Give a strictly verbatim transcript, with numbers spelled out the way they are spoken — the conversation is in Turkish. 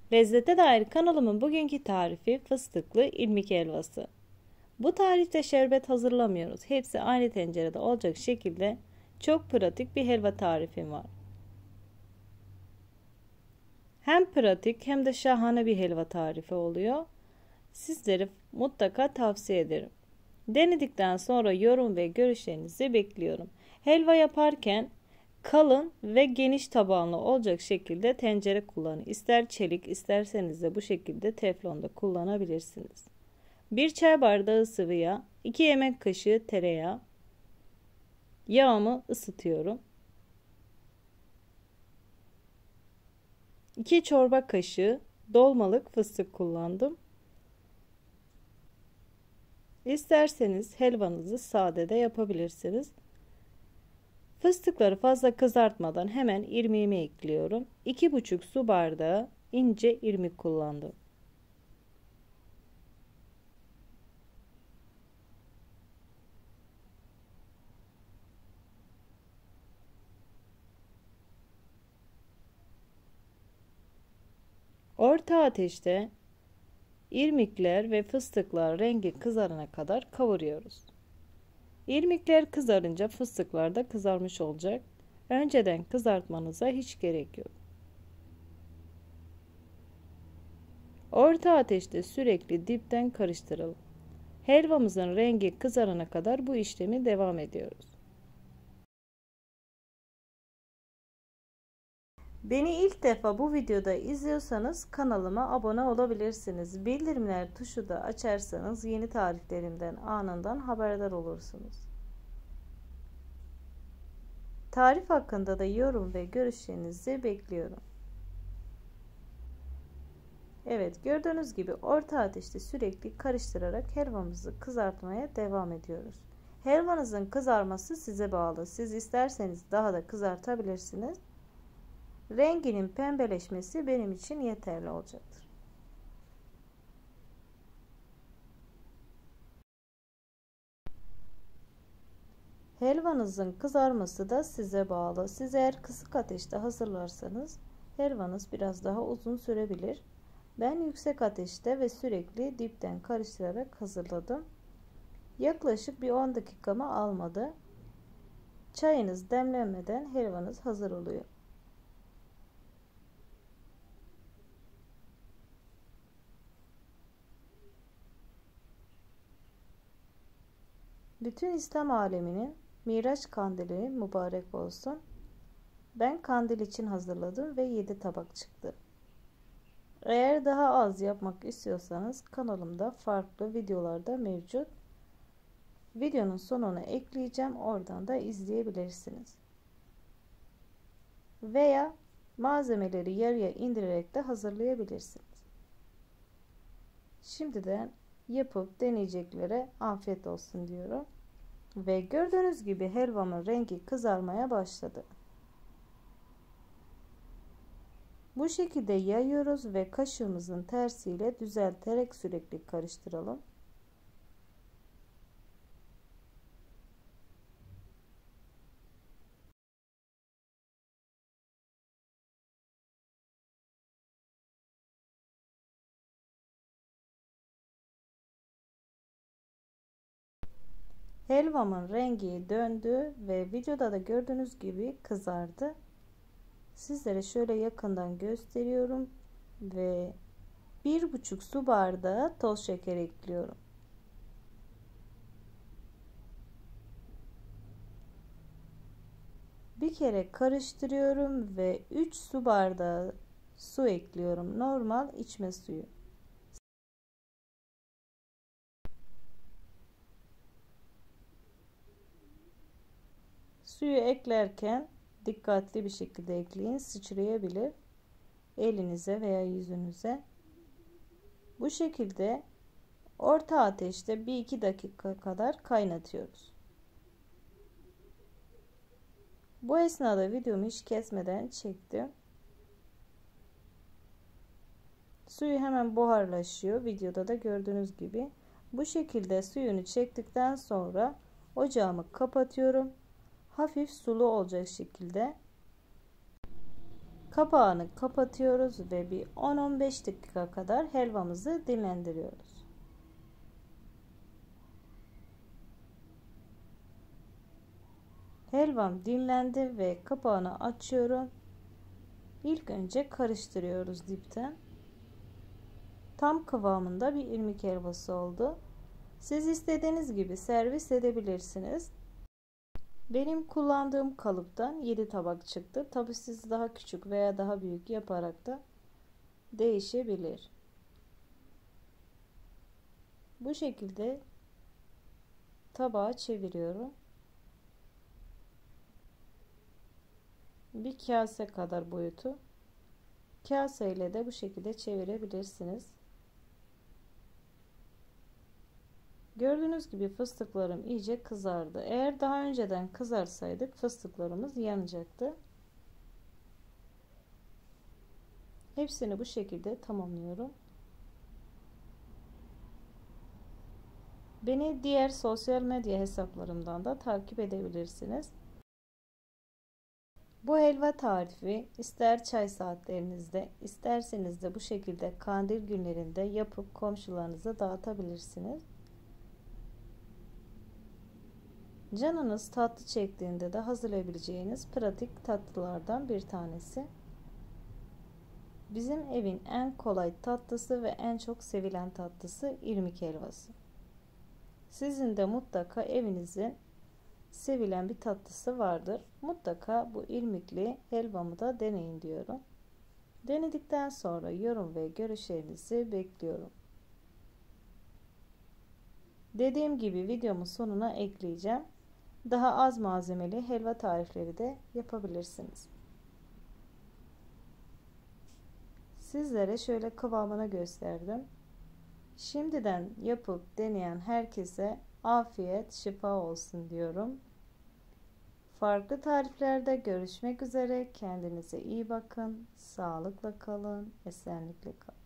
Lezzete dair kanalımın bugünkü tarifi fıstıklı irmik helvası. Bu tarifte şerbet hazırlamıyoruz. Hepsi aynı tencerede olacak şekilde çok pratik bir helva tarifim var. Hem pratik hem de şahane bir helva tarifi oluyor. Sizlere mutlaka tavsiye ederim. Denedikten sonra yorum ve görüşlerinizi bekliyorum. Helva yaparken kalın ve geniş tabanlı olacak şekilde tencere kullanın. İster çelik, isterseniz de bu şekilde teflonda kullanabilirsiniz. bir çay bardağı sıvı yağ, iki yemek kaşığı tereyağı. Yağımı ısıtıyorum. iki çorba kaşığı dolmalık fıstık kullandım. İsterseniz helvanızı sade de yapabilirsiniz. Fıstıkları fazla kızartmadan hemen irmiğimi ekliyorum. iki buçuk su bardağı ince irmik kullandım. Orta ateşte irmikler ve fıstıklar rengi kızarana kadar kavuruyoruz. İrmikler kızarınca fıstıklar da kızarmış olacak. Önceden kızartmanıza hiç gerek yok. Orta ateşte sürekli dipten karıştıralım. Helvamızın rengi kızarana kadar bu işlemi devam ediyoruz. Beni ilk defa bu videoda izliyorsanız kanalıma abone olabilirsiniz. Bildirimler tuşu da açarsanız yeni tariflerimden anından haberdar olursunuz. Tarif hakkında da yorum ve görüşlerinizi bekliyorum. Evet, gördüğünüz gibi orta ateşte sürekli karıştırarak helvamızı kızartmaya devam ediyoruz. Helvanızın kızarması size bağlı. Siz isterseniz daha da kızartabilirsiniz. Renginin pembeleşmesi benim için yeterli olacaktır. Helvanızın kızarması da size bağlı. Siz eğer kısık ateşte hazırlarsanız helvanız biraz daha uzun sürebilir. Ben yüksek ateşte ve sürekli dipten karıştırarak hazırladım. Yaklaşık bir on dakikamı almadı. Çayınız demlenmeden helvanız hazır oluyor. Bütün İslam aleminin Miraç kandili mübarek olsun. Ben kandil için hazırladım ve yedi tabak çıktı. Eğer daha az yapmak istiyorsanız kanalımda farklı videolarda mevcut. Videonun sonuna ekleyeceğim. Oradan da izleyebilirsiniz. Veya malzemeleri yarıya indirerek de hazırlayabilirsiniz. Şimdiden yapıp deneyeceklere afiyet olsun diyorum. Ve gördüğünüz gibi helvamın rengi kızarmaya başladı. Bu şekilde yayıyoruz ve kaşığımızın tersiyle düzelterek sürekli karıştıralım. Helvamın rengi döndü ve videoda da gördüğünüz gibi kızardı. Sizlere şöyle yakından gösteriyorum ve bir buçuk su bardağı toz şeker ekliyorum. Bir kere karıştırıyorum ve üç su bardağı su ekliyorum. Normal içme suyu. Suyu eklerken dikkatli bir şekilde ekleyin. Sıçrayabilir elinize veya yüzünüze. Bu şekilde orta ateşte bir iki dakika kadar kaynatıyoruz. Bu esnada videomu hiç kesmeden çektim. Suyu hemen buharlaşıyor. Videoda da gördüğünüz gibi. Bu şekilde suyunu çektikten sonra ocağımı kapatıyorum. Hafif sulu olacak şekilde. Kapağını kapatıyoruz ve bir on on beş dakika kadar helvamızı dinlendiriyoruz. Helvam dinlendi ve kapağını açıyorum. İlk önce karıştırıyoruz dipten. Tam kıvamında bir irmik helvası oldu. Siz istediğiniz gibi servis edebilirsiniz. Benim kullandığım kalıptan yedi tabak çıktı. Tabi siz daha küçük veya daha büyük yaparak da değişebilir. Bu şekilde tabağa çeviriyorum. Bir kase kadar boyutu. Kase ile de bu şekilde çevirebilirsiniz. Gördüğünüz gibi fıstıklarım iyice kızardı. Eğer daha önceden kızarsaydık fıstıklarımız yanacaktı. Hepsini bu şekilde tamamlıyorum. Beni diğer sosyal medya hesaplarımdan da takip edebilirsiniz. Bu helva tarifi ister çay saatlerinizde, isterseniz de bu şekilde kandil günlerinde yapıp komşularınıza dağıtabilirsiniz. Canınız tatlı çektiğinde de hazırlayabileceğiniz pratik tatlılardan bir tanesi. Bizim evin en kolay tatlısı ve en çok sevilen tatlısı irmik helvası. Sizin de mutlaka evinizin sevilen bir tatlısı vardır. Mutlaka bu irmikli helvamı da deneyin diyorum. Denedikten sonra yorum ve görüşlerinizi bekliyorum. Dediğim gibi videomun sonuna ekleyeceğim. Daha az malzemeli helva tarifleri de yapabilirsiniz. Sizlere şöyle kıvamını gösterdim. Şimdiden yapıp deneyen herkese afiyet, şifa olsun diyorum. Farklı tariflerde görüşmek üzere. Kendinize iyi bakın. Sağlıkla kalın. Esenlikle kalın.